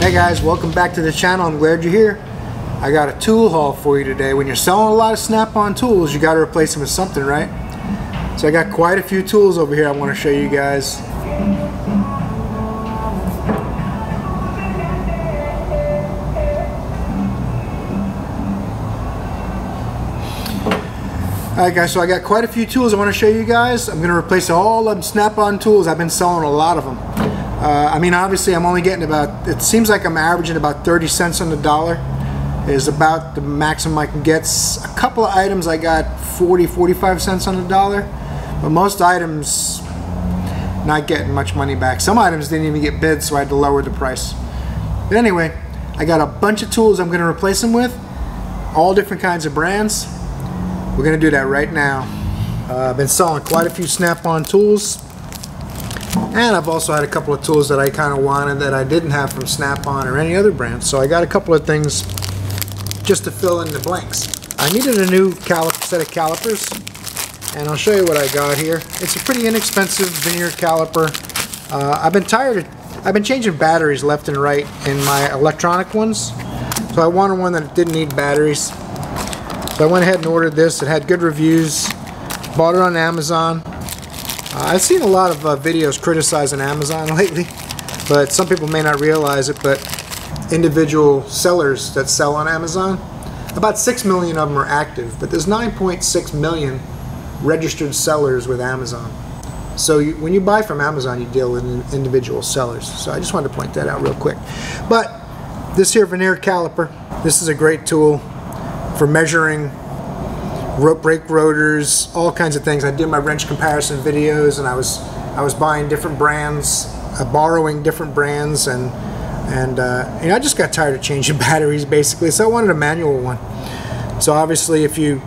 Hey guys, welcome back to the channel. I'm glad you're here. I got a tool haul for you today. When you're selling a lot of snap-on tools, you got to replace them with something, right? So I got quite a few tools over here I want to show you guys. Alright guys, so I got quite a few tools I want to show you guys. I'm going to replace all of them snap-on tools. I've been selling a lot of them. I mean, obviously I'm only getting about, it seems like I'm averaging about 30 cents on the dollar is about the maximum I can get. A couple of items I got 40-45 cents on the dollar, but most items not getting much money back. Some items didn't even get bid, so I had to lower the price. But anyway, I got a bunch of tools I'm going to replace them with, all different kinds of brands. We're going to do that right now. I've been selling quite a few snap-on tools, and I've also had a couple of tools that I kind of wanted that I didn't have from Snap-on or any other brand. So I got a couple of things just to fill in the blanks. I needed a new set of calipers, and I'll show you what I got here. It's a pretty inexpensive veneer caliper. I've been changing batteries left and right in my electronic ones, so I wanted one that didn't need batteries. So I went ahead and ordered this. It had good reviews. Bought it on Amazon. I've seen a lot of videos criticizing Amazon lately, but some people may not realize it, but individual sellers that sell on Amazon, about 6 million of them are active, but there's 9.6 million registered sellers with Amazon. So when you buy from Amazon, you deal with individual sellers. So I just wanted to point that out real quick. But this here veneer caliper, this is a great tool for measuring brake rotors, all kinds of things. I did my wrench comparison videos, and I was buying different brands, borrowing different brands, and you know, I just got tired of changing batteries basically, so I wanted a manual one. So obviously, if you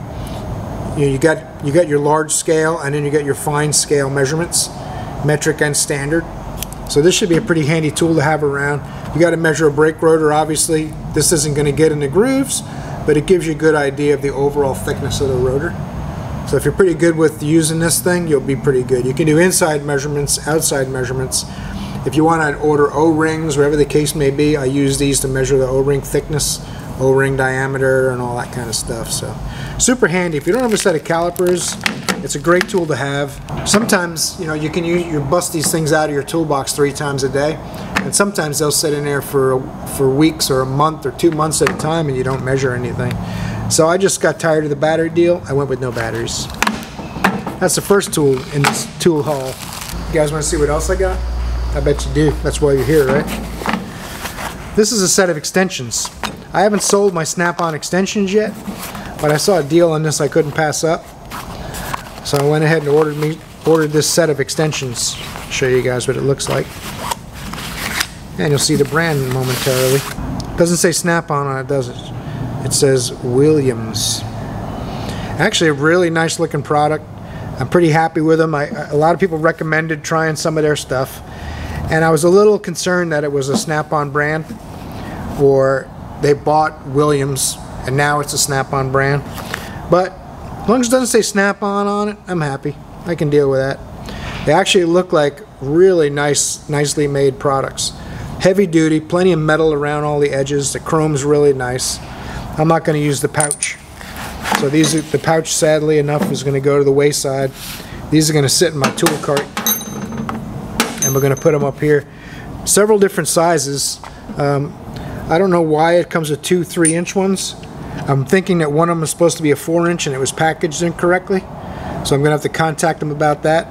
got your large scale, and then you get your fine scale measurements, metric and standard. So this should be a pretty handy tool to have around. You got to measure a brake rotor. Obviously, this isn't going to get in the grooves, but it gives you a good idea of the overall thickness of the rotor. So if you're pretty good with using this thing, you'll be pretty good. You can do inside measurements, outside measurements. If you want to order O-rings, whatever the case may be, I use these to measure the O-ring thickness, O-ring diameter, and all that kind of stuff. So super handy. If you don't have a set of calipers, it's a great tool to have. Sometimes, you know, you bust these things out of your toolbox 3 times a day, and sometimes they'll sit in there for weeks or a month or 2 months at a time, and you don't measure anything. So I just got tired of the battery deal. I went with no batteries. That's the first tool in this tool haul. You guys want to see what else I got? I bet you do. That's why you're here, right? This is a set of extensions. I haven't sold my Snap-on extensions yet, but I saw a deal on this I couldn't pass up. So I went ahead and ordered this set of extensions. I'll show you guys what it looks like. And you'll see the brand momentarily. It doesn't say Snap-on on it, does it? It says Williams. Actually a really nice looking product. I'm pretty happy with them. A lot of people recommended trying some of their stuff, and I was a little concerned that it was a Snap-on brand, or they bought Williams and now it's a Snap-on brand. But as long as it doesn't say Snap-on on it, I'm happy. I can deal with that. They actually look like really nicely made products. Heavy duty, plenty of metal around all the edges. The chrome's really nice. I'm not going to use the pouch. So the pouch, sadly enough, is going to go to the wayside. These are going to sit in my tool cart, and we're going to put them up here. Several different sizes. I don't know why it comes with 2 3-inch ones. I'm thinking that one of them is supposed to be a 4-inch and it was packaged incorrectly. So I'm going to have to contact them about that.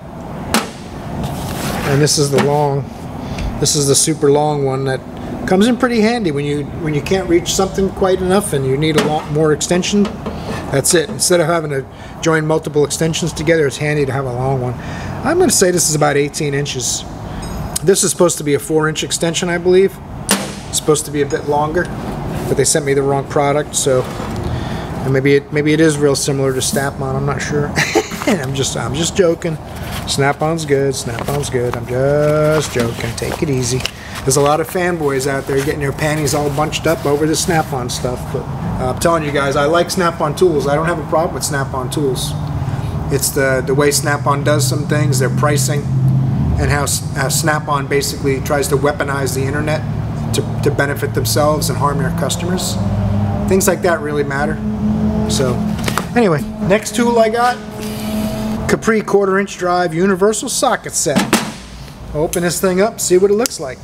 And this is the long. This is the super long one that comes in pretty handy when you can't reach something quite enough and you need a lot more extension. That's it. Instead of having to join multiple extensions together, it's handy to have a long one. I'm going to say this is about 18 inches. This is supposed to be a 4-inch extension, I believe. It's supposed to be a bit longer, but they sent me the wrong product, so and maybe it is real similar to Snap-on. I'm not sure. I'm just joking. Snap-on's good. Snap-on's good. I'm just joking. Take it easy. There's a lot of fanboys out there getting their panties all bunched up over the Snap-on stuff, but I'm telling you guys, I like Snap-on tools. I don't have a problem with Snap-on tools. It's the way Snap-on does some things, their pricing, and how Snap-on basically tries to weaponize the internet to benefit themselves and harm their customers. Things like that really matter. So anyway, next tool I got, Capri 1/4" drive universal socket set. Open this thing up, see what it looks like.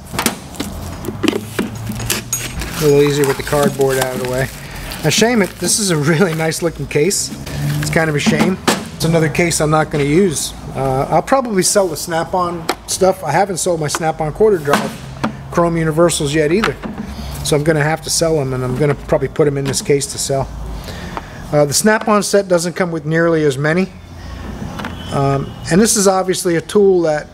A little easier with the cardboard out of the way. Now shame it, this is a really nice looking case. It's kind of a shame. It's another case I'm not going to use. I'll probably sell the Snap-on stuff. I haven't sold my Snap-on 1/4" drive chrome universals yet either. So I'm going to have to sell them, and I'm going to probably put them in this case to sell. The Snap-on set doesn't come with nearly as many. And this is obviously a tool that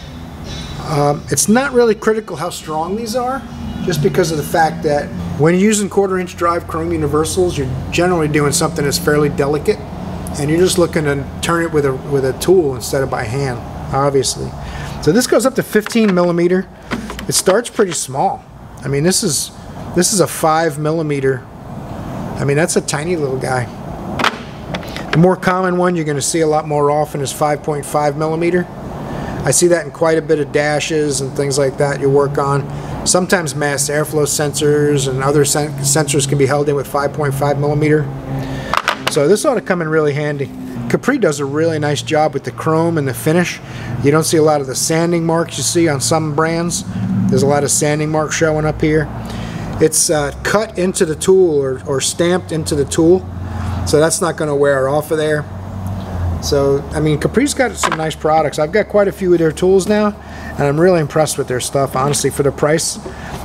it's not really critical how strong these are, just because of the fact that when you're using 1/4" drive chrome universals, you're generally doing something that's fairly delicate, and you're just looking to turn it with a tool instead of by hand, obviously. So this goes up to 15mm. It starts pretty small. I mean, this is a 5mm. I mean, that's a tiny little guy. The more common one you're going to see a lot more often is 5.5mm. I see that in quite a bit of dashes and things like that you work on. Sometimes mass airflow sensors and other sensors can be held in with 5.5mm. So this ought to come in really handy. Capri does a really nice job with the chrome and the finish. You don't see a lot of the sanding marks you see on some brands. There's a lot of sanding marks showing up here. It's cut into the tool or stamped into the tool, so that's not going to wear off of there. So, I mean, Capri's got some nice products. I've got quite a few of their tools now, and I'm really impressed with their stuff, honestly, for the price.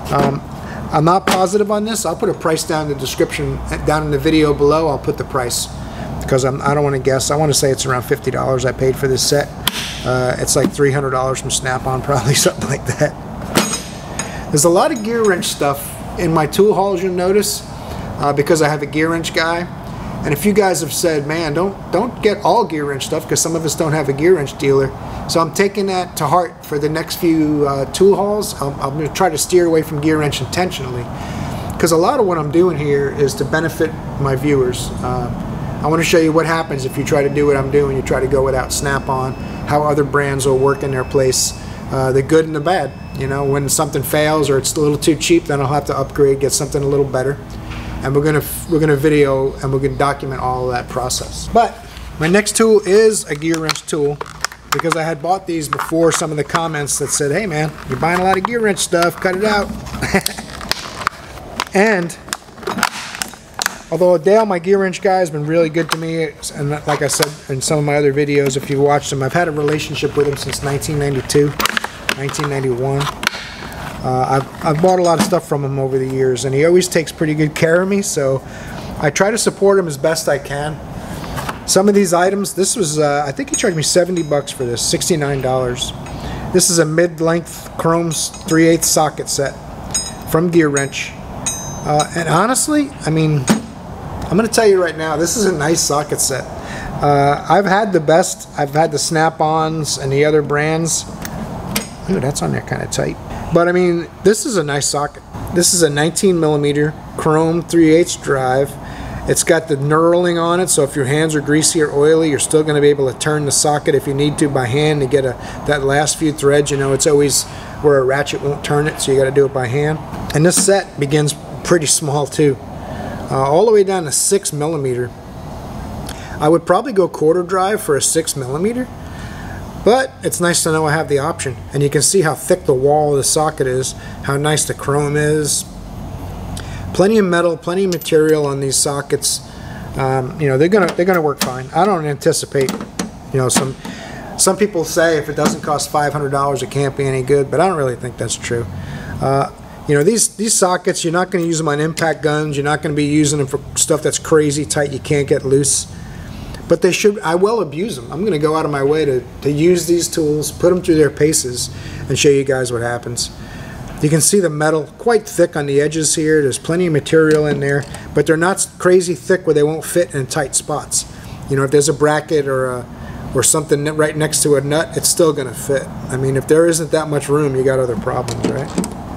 I'm not positive on this. I'll put a price down in the description, down in the video below. I'll put the price, because I don't want to guess. I want to say it's around $50 I paid for this set. It's like $300 from Snap-on, probably, something like that. There's a lot of gear wrench stuff in my tool hauls, you'll notice, because I have a gear wrench guy. And if you guys have said, man, don't get all gear wrench stuff, because some of us don't have a gear wrench dealer. So I'm taking that to heart for the next few tool hauls. I'm going to try to steer away from gear wrench intentionally, because a lot of what I'm doing here is to benefit my viewers. I want to show you what happens if you try to do what I'm doing. You try to go without Snap-on, how other brands will work in their place, the good and the bad. You know, when something fails or it's a little too cheap, then I'll have to upgrade, get something a little better. And we're gonna video and we're gonna document all of that process. But my next tool is a gear wrench tool, because I had bought these before some of the comments that said, hey man, you're buying a lot of gear wrench stuff, cut it out. And although Dale, my gear wrench guy, has been really good to me, and like I said in some of my other videos, if you watched them, I've had a relationship with him since 1992, 1991. I've bought a lot of stuff from him over the years, and he always takes pretty good care of me, so I try to support him as best I can. Some of these items, this was, I think he charged me 70 bucks for this, $69. This is a mid-length chrome 3/8 socket set from Gear Wrench. And honestly, I mean, I'm going to tell you right now, this is a nice socket set. I've had the best. I've had the Snap-ons and the other brands. Ooh, that's on there kind of tight. But I mean, this is a nice socket. This is a 19mm chrome 3/8 drive. It's got the knurling on it, so if your hands are greasy or oily, you're still going to be able to turn the socket if you need to by hand to get that last few threads. You know, it's always where a ratchet won't turn it, so you got to do it by hand. And this set begins pretty small too, all the way down to 6mm. I would probably go quarter drive for a 6mm, but it's nice to know I have the option. And you can see how thick the wall of the socket is, how nice the chrome is. Plenty of metal, plenty of material on these sockets. You know, they're gonna work fine. I don't anticipate, you know, some people say if it doesn't cost $500 it can't be any good, but I don't really think that's true. You know, these sockets, you're not going to use them on impact guns. You're not going to be using them for stuff that's crazy tight you can't get loose. But they should. I will abuse them. I'm going to go out of my way to use these tools, put them through their paces, and show you guys what happens. You can see the metal quite thick on the edges here. There's plenty of material in there, but they're not crazy thick where they won't fit in tight spots. You know, if there's a bracket or something right next to a nut, it's still going to fit. I mean, if there isn't that much room, you got other problems, right?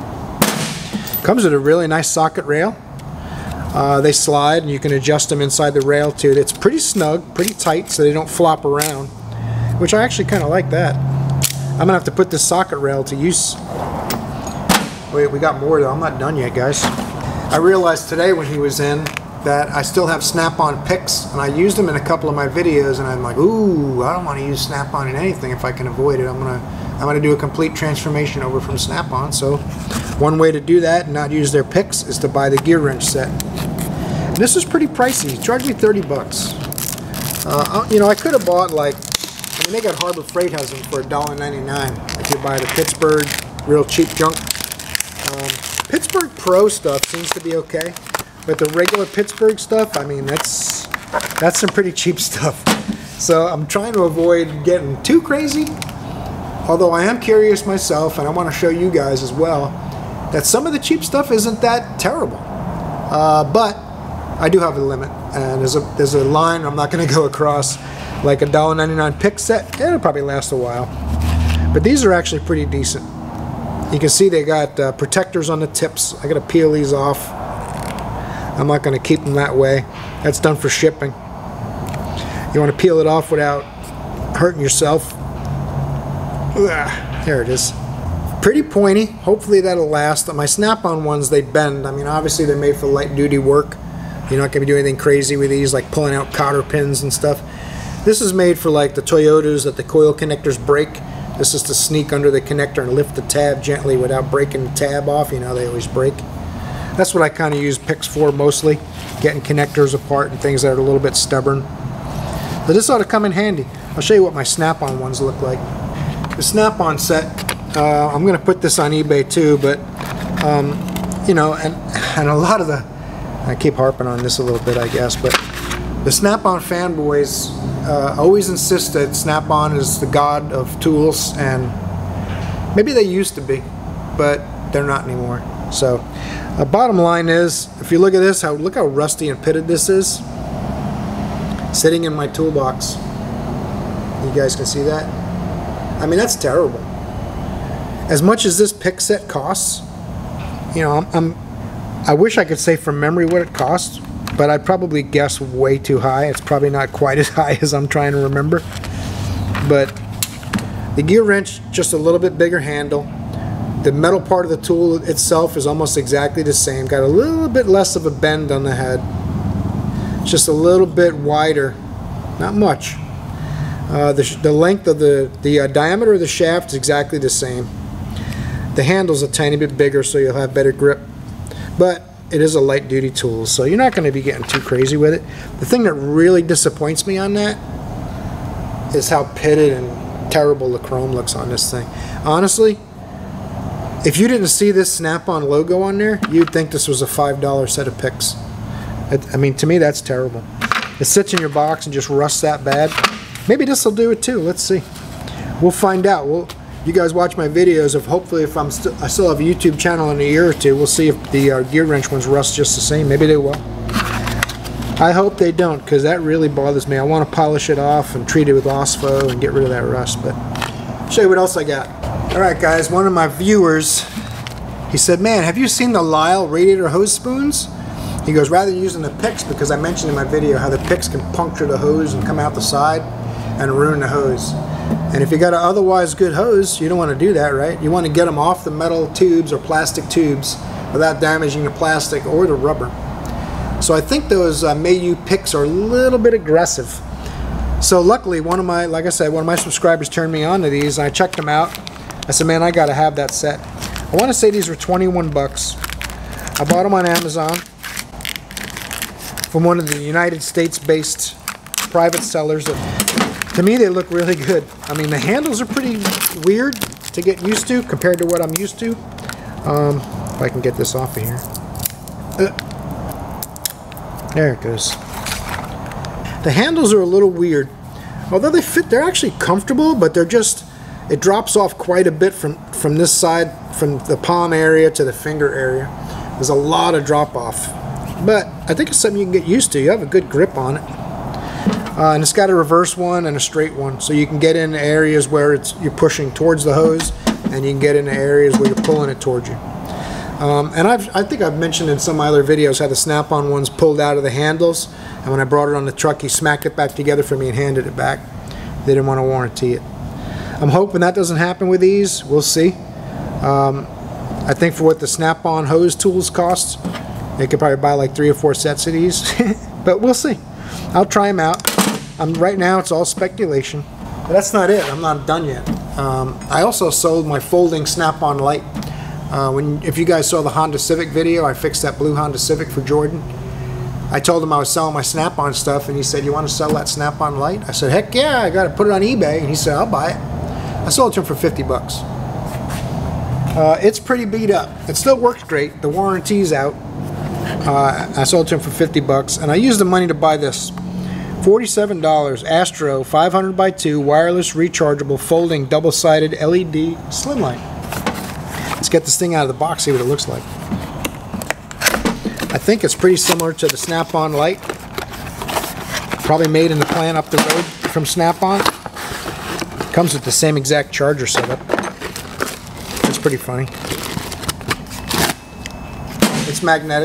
Comes with a really nice socket rail. They slide, and you can adjust them inside the rail too. It's pretty snug, pretty tight, so they don't flop around, which I actually kind of like that. I'm gonna have to put this socket rail to use. Wait, we got more though. I'm not done yet, guys. I realized today when he was in that I still have Snap-on picks, and I used them in a couple of my videos, and I'm like, ooh, I don't want to use Snap-on in anything if I can avoid it. I'm gonna do a complete transformation over from Snap-on. So one way to do that and not use their picks is to buy the gear wrench set. And this is pretty pricey. He charged me 30 bucks. You know, I could have bought, like, I mean, they got Harbor Freight has them for $1.99 if you buy the Pittsburgh real cheap junk. Pittsburgh Pro stuff seems to be okay, but the regular Pittsburgh stuff, I mean, that's some pretty cheap stuff. So I'm trying to avoid getting too crazy, although I am curious myself, and I want to show you guys as well, that some of the cheap stuff isn't that terrible. But I do have a limit, and there's a line I'm not going to go across. Like a $1.99 pick set, it'll probably last a while. But these are actually pretty decent. You can see they got protectors on the tips. I got to peel these off. I'm not going to keep them that way. That's done for shipping. You want to peel it off without hurting yourself. Ugh, there it is. Pretty pointy. Hopefully that'll last. My Snap-on ones, they bend. I mean, obviously they're made for light duty work. You're not going to be doing anything crazy with these, like pulling out cotter pins and stuff. This is made for like the Toyotas that the coil connectors break. This is to sneak under the connector and lift the tab gently without breaking the tab off. You know, they always break. That's what I kind of use picks for mostly, getting connectors apart and things that are a little bit stubborn. But this ought to come in handy. I'll show you what my Snap-on ones look like. The Snap-on set, I'm going to put this on eBay too, but you know, and a lot of the, I keep harping on this a little bit, I guess, but the Snap-on fanboys always insist that Snap-on is the god of tools, and maybe they used to be, but they're not anymore. So bottom line is, if you look at this, look how rusty and pitted this is, sitting in my toolbox. You guys can see that? I mean, that's terrible. As much as this pick set costs, you know, I wish I could say from memory what it costs, but I'd probably guess way too high. It's probably not quite as high as I'm trying to remember. But the gear wrench, just a little bit bigger handle. The metal part of the tool itself is almost exactly the same. Got a little bit less of a bend on the head. Just a little bit wider. Not much. The length of the diameter of the shaft is exactly the same. The handle's a tiny bit bigger, so you'll have better grip. But it is a light duty tool, so you're not going to be getting too crazy with it. The thing that really disappoints me on that is how pitted and terrible the chrome looks on this thing. Honestly, if you didn't see this Snap-on logo on there, you'd think this was a $5 set of picks. I mean, to me, that's terrible. It sits in your box and just rusts that bad. Maybe this will do it too. Let's see. We'll find out. You guys watch my videos. Hopefully, if I still have a YouTube channel in a year or two, we'll see if the gear wrench ones rust just the same. Maybe they will. I hope they don't, because that really bothers me. I want to polish it off and treat it with OSPO and get rid of that rust. But I'll show you what else I got. All right, guys. One of my viewers, he said, "Man, have you seen the Lyle radiator hose spoons?" He goes, "Rather than using the picks, because I mentioned in my video how the picks can puncture the hose and come out the side and ruin the hose. And if you got an otherwise good hose, you don't want to do that, right? You want to get them off the metal tubes or plastic tubes without damaging the plastic or the rubber. So I think those Mayu picks are a little bit aggressive. So luckily, like I said, one of my subscribers turned me on to these, and I checked them out. I said, man, I got to have that set. I want to say these were 21 bucks. I bought them on Amazon from one of the United States-based private sellers. To me, they look really good. I mean, the handles are pretty weird to get used to compared to what I'm used to. If I can get this off of here. There it goes. The handles are a little weird. Although they fit, they're actually comfortable, but they're just, it drops off quite a bit from this side, from the palm area to the finger area. There's a lot of drop off. But I think it's something you can get used to. You have a good grip on it. And it's got a reverse one and a straight one, so you can get in areas where you're pushing towards the hose, and you can get into areas where you're pulling it towards you. And I think I've mentioned in some of my other videos how the Snap-on ones pulled out of the handles, and when I brought it on the truck, he smacked it back together for me and handed it back. They didn't want to warranty it. I'm hoping that doesn't happen with these. We'll see. I think for what the snap-on hose tools cost, they could probably buy like 3 or 4 sets of these. But we'll see. I'll try them out. Right now it's all speculation. But that's not it. I'm not done yet. I also sold my folding snap-on light. If you guys saw the Honda Civic video, I fixed that blue Honda Civic for Jordan. I told him I was selling my snap-on stuff, and he said, "You want to sell that snap-on light?" I said, "Heck yeah, I got to put it on eBay." And he said, "I'll buy it." I sold it to him for 50 bucks. It's pretty beat up. It still works great. The warranty's out. I sold it to him for 50 bucks, and I used the money to buy this. $47 Astro 500x2 wireless rechargeable folding double-sided LED slim light. Let's get this thing out of the box, see what it looks like. I think it's pretty similar to the Snap-on light. Probably made in the plant up the road from Snap-on. Comes with the same exact charger setup. It's pretty funny. It's magnetic.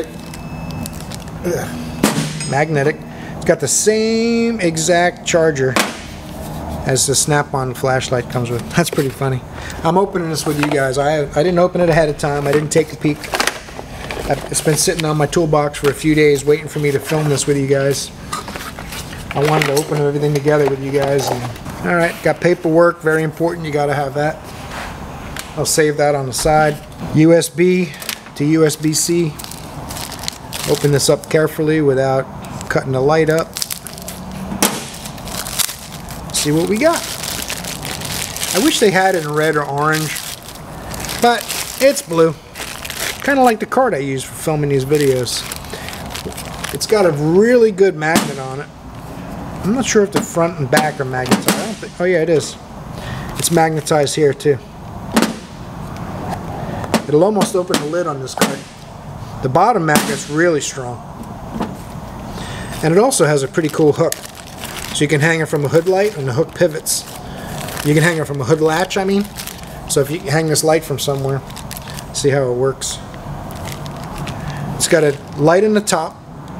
Ugh. Magnetic. It's got the same exact charger as the Snap-on flashlight comes with. That's pretty funny. I'm opening this with you guys. I didn't open it ahead of time. I didn't take a peek. It's been sitting on my toolbox for a few days waiting for me to film this with you guys. I wanted to open everything together with you guys. Alright, got paperwork, very important, you gotta have that. I'll save that on the side. USB to USB-C. Open this up carefully without cutting the light up. See what we got. I wish they had it in red or orange, but it's blue. Kind of like the card I use for filming these videos. It's got a really good magnet on it. I'm not sure if the front and back are magnetized. I don't think, oh yeah, it is. It's magnetized here too. It'll almost open the lid on this card. The bottom magnet's really strong. And it also has a pretty cool hook. So you can hang it from a hood light and the hook pivots. You can hang it from a hood latch, I mean. So if you hang this light from somewhere, see how it works. It's got a light in the top,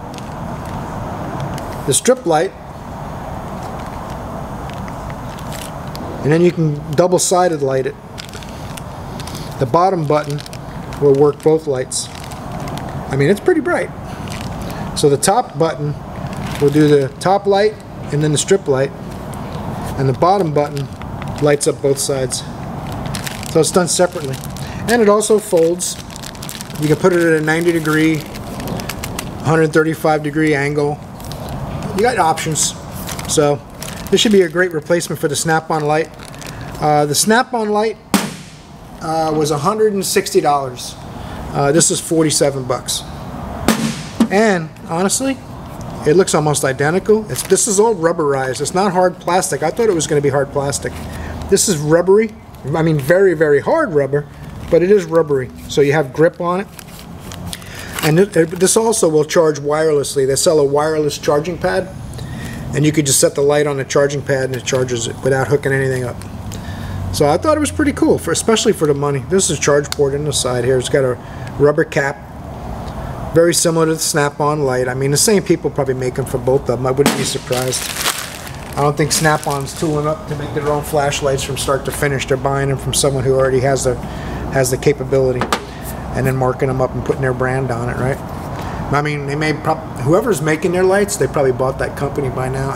the strip light, and then you can double-sided light it. The bottom button will work both lights. I mean, it's pretty bright. So the top button will do the top light and then the strip light, and the bottom button lights up both sides. So it's done separately. And it also folds. You can put it at a 90 degree, 135 degree angle. You got options. So this should be a great replacement for the Snap-on light. The Snap-on light was $160. This is 47 bucks. And honestly, it looks almost identical. This is all rubberized. It's not hard plastic. I thought it was going to be hard plastic. This is rubbery. I mean, very, very hard rubber, but it is rubbery. So you have grip on it. And this also will charge wirelessly. They sell a wireless charging pad, and you could just set the light on the charging pad and it charges it without hooking anything up. So I thought it was pretty cool, especially for the money. This is a charge port in the side here. It's got a rubber cap. Very similar to the Snap-on light. I mean, the same people probably make them for both of them. I wouldn't be surprised. I don't think Snap-on's tooling up to make their own flashlights from start to finish. They're buying them from someone who already has the capability, and then marking them up and putting their brand on it, right? I mean, they may whoever's making their lights, they probably bought that company by now.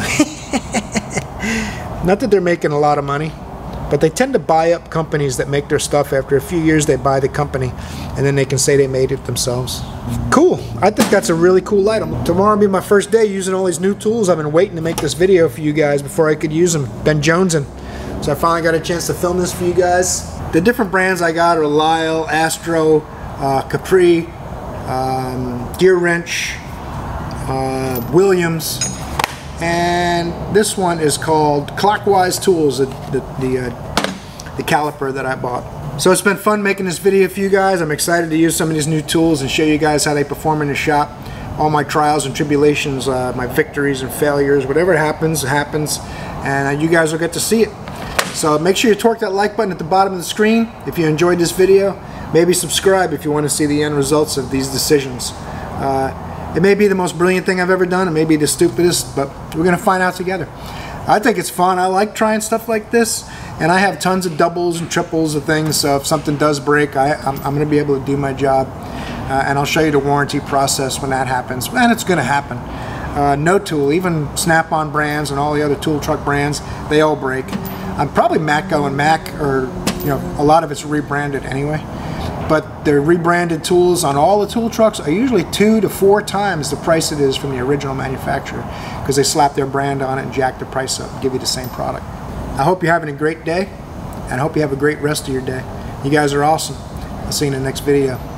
Not that they're making a lot of money, but they tend to buy up companies that make their stuff. After a few years, they buy the company, and then they can say they made it themselves. Cool. I think that's a really cool light. Tomorrow will be my first day using all these new tools. I've been waiting to make this video for you guys before I could use them. Been jonesing. So I finally got a chance to film this for you guys. The different brands I got are Lyle, Astro, Capri, Gear Wrench, Williams, and this one is called Clockwise Tools, the caliper that I bought. So it's been fun making this video for you guys. I'm excited to use some of these new tools and show you guys how they perform in the shop. All my trials and tribulations, my victories and failures, whatever happens, happens, and you guys will get to see it. So make sure you torque that like button at the bottom of the screen if you enjoyed this video. Maybe subscribe if you want to see the end results of these decisions. It may be the most brilliant thing I've ever done. It may be the stupidest, but we're going to find out together. I think it's fun. I like trying stuff like this, and I have tons of doubles and triples of things, so if something does break, I'm going to be able to do my job. And I'll show you the warranty process when that happens, and it's going to happen. No tool, even Snap-on brands and all the other tool truck brands, they all break. Probably Matco and Mac, or a lot of it's rebranded anyway. But the rebranded tools on all the tool trucks are usually 2 to 4 times the price it is from the original manufacturer, because they slap their brand on it and jack the price up and give you the same product. I hope you're having a great day, and I hope you have a great rest of your day. You guys are awesome. I'll see you in the next video.